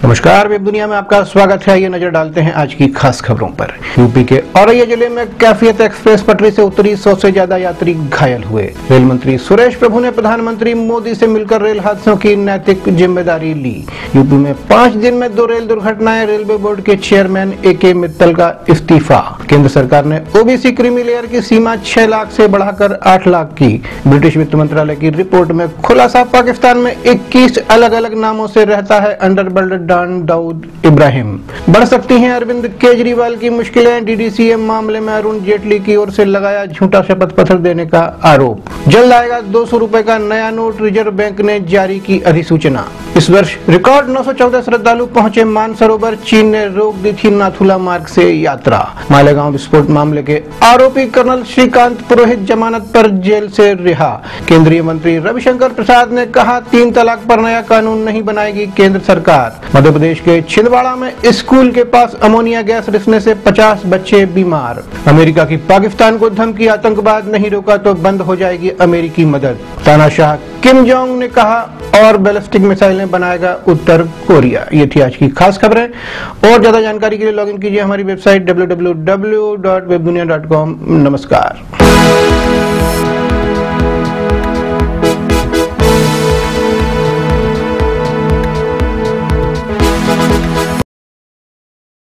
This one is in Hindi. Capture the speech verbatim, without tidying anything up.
नमस्कार, वेब दुनिया में आपका स्वागत है। ये नजर डालते हैं आज की खास खबरों पर। यूपी के औरैया जिले में कैफियत एक्सप्रेस पटरी से उतरी, सौ से ज्यादा यात्री घायल हुए। रेल मंत्री सुरेश प्रभु ने प्रधानमंत्री मोदी से मिलकर रेल हादसों की नैतिक जिम्मेदारी ली। यूपी में पाँच दिन में दो रेल दुर्घटनाएं, रेलवे बोर्ड के चेयरमैन ए के मित्तल का इस्तीफा। केंद्र सरकार ने ओबीसी क्रीमी लेयर की सीमा छह लाख से बढ़ाकर आठ लाख की। ब्रिटिश वित्त मंत्रालय की रिपोर्ट में खुलासा, पाकिस्तान में इक्कीस अलग अलग नामों से रहता है अंडरवर्ल्ड डॉन दाऊद इब्राहिम। बढ़ सकती हैं अरविंद केजरीवाल की मुश्किलें। डीडीसीएम मामले में अरुण जेटली की ओर से लगाया झूठा शपथ पत्र देने का आरोप। जल्द आएगा दो सौ रुपए का नया नोट, रिजर्व बैंक ने जारी की अधिसूचना। इस वर्ष रिकॉर्ड नौ सौ चौदह श्रद्धालु पहुंचे मानसरोवर। चीन ने रोक दी थी नाथुला मार्ग से यात्रा। मालेगांव विस्फोट मामले के आरोपी कर्नल श्रीकांत पुरोहित जमानत पर जेल से रिहा। केंद्रीय मंत्री रविशंकर प्रसाद ने कहा, तीन तलाक पर नया कानून नहीं बनाएगी केंद्र सरकार। मध्य प्रदेश के छिंदवाड़ा में स्कूल के पास अमोनिया गैस रिसने से पचास बच्चे बीमार। अमेरिका की पाकिस्तान को धमकी, आतंकवाद नहीं रोका तो बंद हो जाएगी अमेरिकी मदद। तानाशाह किम जोंग ने कहा, और बैलिस्टिक मिसाइलें बनाएगा उत्तर कोरिया। ये थी आज की खास खबरें। और ज्यादा जानकारी के लिए लॉगिन कीजिए हमारी website W W W dot web Duniya dot com. नमस्कार।